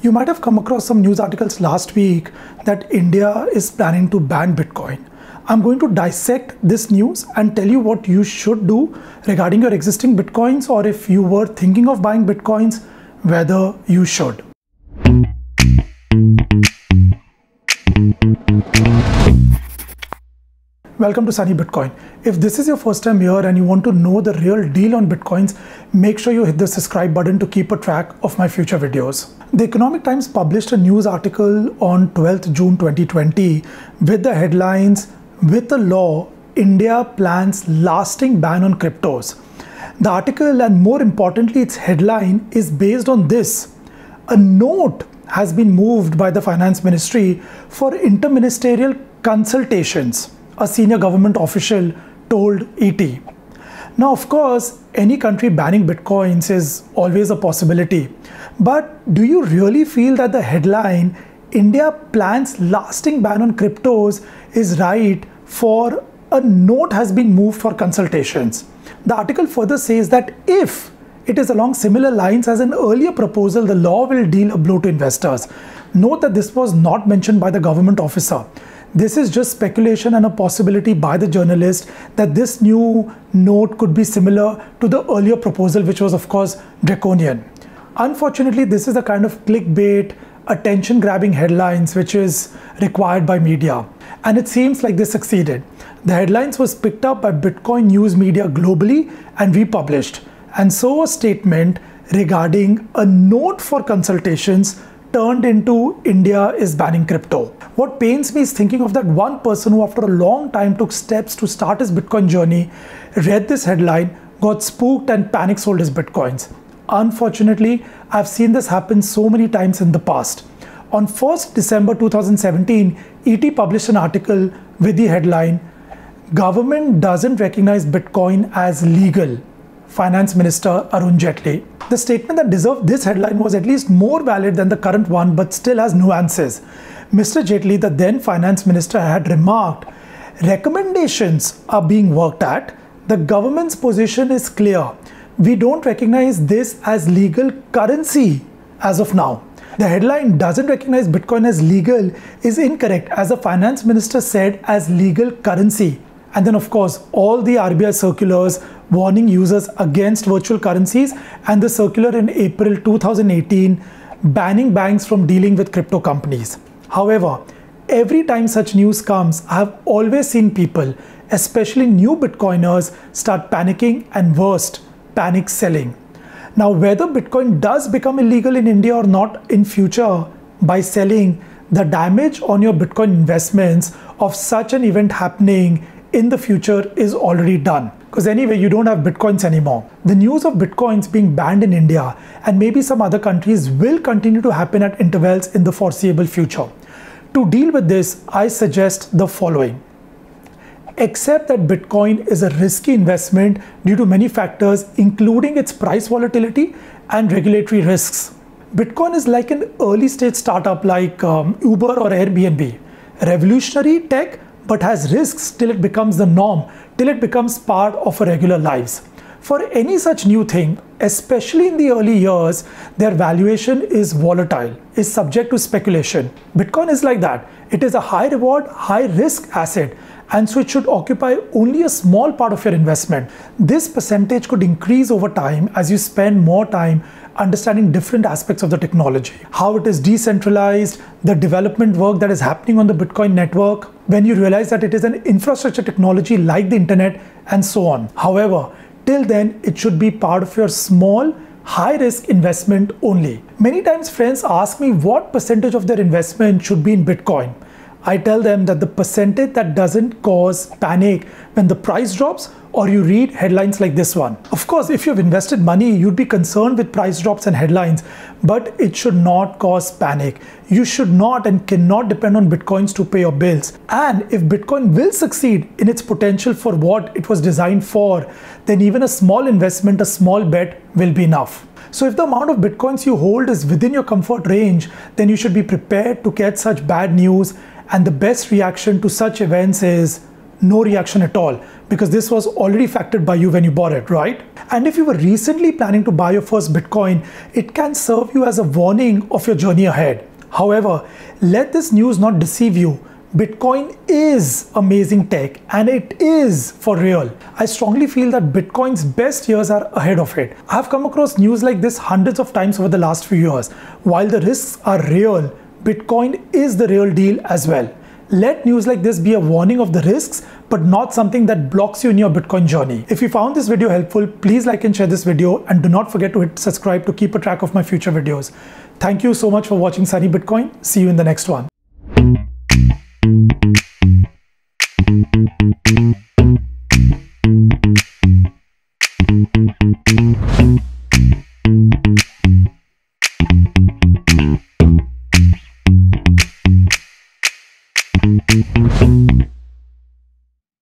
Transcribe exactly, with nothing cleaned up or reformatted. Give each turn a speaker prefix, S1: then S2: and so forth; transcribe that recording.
S1: You might have come across some news articles last week that India is planning to ban Bitcoin. I'm going to dissect this news and tell you what you should do regarding your existing Bitcoins, or if you were thinking of buying Bitcoins, whether you should. Welcome to Sunny Bitcoin. If this is your first time here and you want to know the real deal on Bitcoins, make sure you hit the subscribe button to keep a track of my future videos. The Economic Times published a news article on twelfth June twenty twenty with the headlines, "With a law, India plans lasting ban on cryptos." The article, and more importantly its headline, is based on this. A note has been moved by the Finance Ministry for interministerial consultations, a senior government official told E T. Now, of course, any country banning Bitcoins is always a possibility. But do you really feel that the headline, "India plans lasting ban on cryptos," is right for a note has been moved for consultations? The article further says that if it is along similar lines as an earlier proposal, the law will deal a blow to investors. Note that this was not mentioned by the government officer. This is just speculation and a possibility by the journalist that this new note could be similar to the earlier proposal, which was of course draconian. Unfortunately, this is the kind of clickbait, attention-grabbing headlines which is required by media. And it seems like they succeeded. The headlines was picked up by Bitcoin news media globally and republished. And so a statement regarding a note for consultations turned into India is banning crypto. What pains me is thinking of that one person who after a long time took steps to start his Bitcoin journey, read this headline, got spooked and panic sold his Bitcoins. Unfortunately, I've seen this happen so many times in the past. On first December two thousand seventeen, E T published an article with the headline, "Government doesn't recognize Bitcoin as legal. Finance Minister Arun Jaitley." The statement that deserved this headline was at least more valid than the current one, but still has nuances. Mister Jaitley, the then Finance Minister, had remarked, "Recommendations are being worked at. The government's position is clear. We don't recognize this as legal currency as of now." The headline "doesn't recognize Bitcoin as legal" is incorrect, as the Finance Minister said as legal currency. And then of course, all the R B I circulars warning users against virtual currencies, and the circular in April two thousand eighteen banning banks from dealing with crypto companies. However, every time such news comes, I have always seen people, especially new Bitcoiners, start panicking and worst, panic selling. Now, whether Bitcoin does become illegal in India or not in future, by selling, the damage on your Bitcoin investments of such an event happening in the future is already done. Because anyway, you don't have Bitcoins anymore. The news of Bitcoins being banned in India and maybe some other countries will continue to happen at intervals in the foreseeable future. To deal with this, I suggest the following. Accept that Bitcoin is a risky investment due to many factors, including its price volatility and regulatory risks. Bitcoin is like an early stage startup like um, Uber or Airbnb. Revolutionary tech, but has risks till it becomes the norm, till it becomes part of our regular lives. For any such new thing, especially in the early years, their valuation is volatile, is subject to speculation. Bitcoin is like that. It is a high reward, high risk asset, and so it should occupy only a small part of your investment. This percentage could increase over time as you spend more time understanding different aspects of the technology, how it is decentralized, the development work that is happening on the Bitcoin network, when you realize that it is an infrastructure technology like the internet, and so on. However, till then, it should be part of your small, high-risk investment only. Many times friends ask me what percentage of their investment should be in Bitcoin. I tell them that the percentage that doesn't cause panic when the price drops or you read headlines like this one. Of course, if you've invested money, you'd be concerned with price drops and headlines, but it should not cause panic. You should not and cannot depend on Bitcoins to pay your bills. And if Bitcoin will succeed in its potential for what it was designed for, then even a small investment, a small bet will be enough. So if the amount of Bitcoins you hold is within your comfort range, then you should be prepared to get such bad news. And the best reaction to such events is no reaction at all, because this was already factored by you when you bought it, right? And if you were recently planning to buy your first Bitcoin, it can serve you as a warning of your journey ahead. However, let this news not deceive you. Bitcoin is amazing tech and it is for real. I strongly feel that Bitcoin's best years are ahead of it. I've come across news like this hundreds of times over the last few years. While the risks are real, Bitcoin is the real deal as well. Let news like this be a warning of the risks, but not something that blocks you in your Bitcoin journey. If you found this video helpful, please like and share this video, and do not forget to hit subscribe to keep a track of my future videos. Thank you so much for watching Sunny Bitcoin. See you in the next one. Thank you.